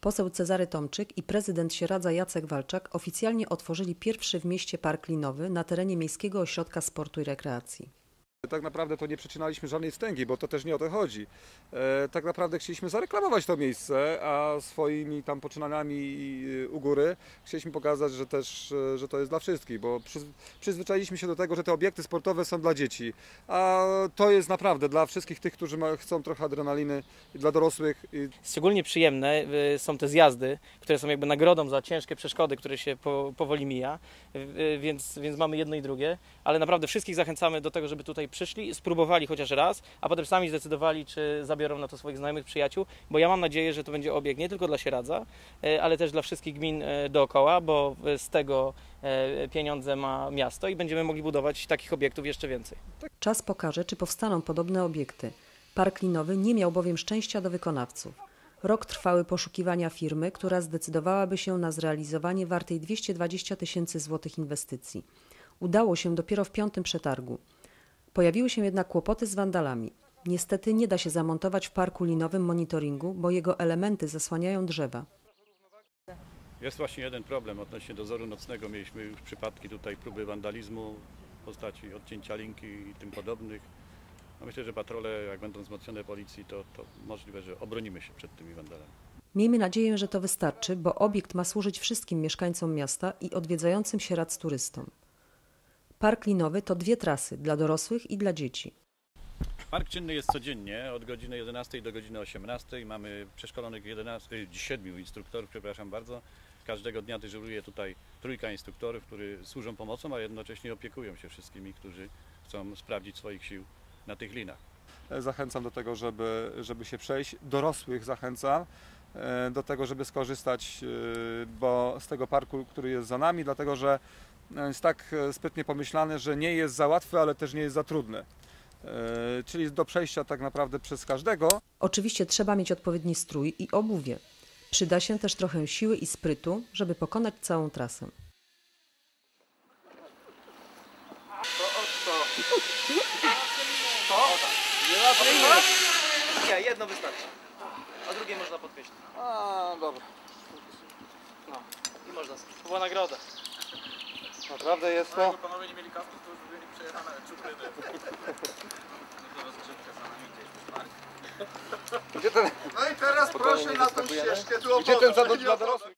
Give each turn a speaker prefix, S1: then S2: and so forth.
S1: Poseł Cezary Tomczyk i prezydent Sieradza Jacek Walczak oficjalnie otworzyli pierwszy w mieście park linowy na terenie Miejskiego Ośrodka Sportu i Rekreacji.
S2: Tak naprawdę to nie przecinaliśmy żadnej wstęgi, bo to też nie o to chodzi. Tak naprawdę chcieliśmy zareklamować to miejsce, a swoimi tam poczynaniami u góry chcieliśmy pokazać, że to jest dla wszystkich, bo przyzwyczailiśmy się do tego, że te obiekty sportowe są dla dzieci, a to jest naprawdę dla wszystkich tych, którzy chcą trochę adrenaliny, i dla dorosłych.
S3: Szczególnie przyjemne są te zjazdy, które są jakby nagrodą za ciężkie przeszkody, które się powoli mija, więc mamy jedno i drugie, ale naprawdę wszystkich zachęcamy do tego, żeby tutaj przyszli, spróbowali chociaż raz, a potem sami zdecydowali, czy zabiorą na to swoich znajomych, przyjaciół, bo ja mam nadzieję, że to będzie obiekt nie tylko dla Sieradza, ale też dla wszystkich gmin dookoła, bo z tego pieniądze ma miasto i będziemy mogli budować takich obiektów jeszcze więcej.
S1: Czas pokaże, czy powstaną podobne obiekty. Park linowy nie miał bowiem szczęścia do wykonawców. Rok trwały poszukiwania firmy, która zdecydowałaby się na zrealizowanie wartej 220 000 złotych inwestycji. Udało się dopiero w 5. przetargu. Pojawiły się jednak kłopoty z wandalami. Niestety nie da się zamontować w parku linowym monitoringu, bo jego elementy zasłaniają drzewa.
S4: Jest właśnie jeden problem odnośnie dozoru nocnego. Mieliśmy już przypadki tutaj próby wandalizmu w postaci odcięcia linki i tym podobnych. No myślę, że patrole, jak będą wzmocnione policji, to możliwe, że obronimy się przed tymi wandalami.
S1: Miejmy nadzieję, że to wystarczy, bo obiekt ma służyć wszystkim mieszkańcom miasta i odwiedzającym Sieradz turystom. Park linowy to 2 trasy, dla dorosłych i dla dzieci.
S4: Park czynny jest codziennie od godziny 11 do godziny 18. Mamy przeszkolonych 7 instruktorów, przepraszam bardzo. Każdego dnia dyżuruje tutaj 3 instruktorów, którzy służą pomocą, a jednocześnie opiekują się wszystkimi, którzy chcą sprawdzić swoich sił na tych linach.
S2: Zachęcam do tego, żeby się przejść. Dorosłych zachęcam do tego, żeby skorzystać z tego parku, który jest za nami, dlatego że jest tak sprytnie pomyślany, że nie jest za łatwy, ale też nie jest za trudny. Czyli do przejścia tak naprawdę przez każdego.
S1: Oczywiście trzeba mieć odpowiedni strój i obuwie. Przyda się też trochę siły i sprytu, żeby pokonać całą trasę.
S3: Nie, jedno wystarczy, a drugie można podkreślić.
S2: A, dobra.
S3: No i można. To była nagroda.
S2: Naprawdę jest to.
S5: Jakby panowie nie mieli kasków, to już by mieli przejechane czupryny.
S2: Gdzie ten,
S5: No i teraz proszę na tą ścieżkę tu
S2: gdzie ten zadowolony dla dorosłych?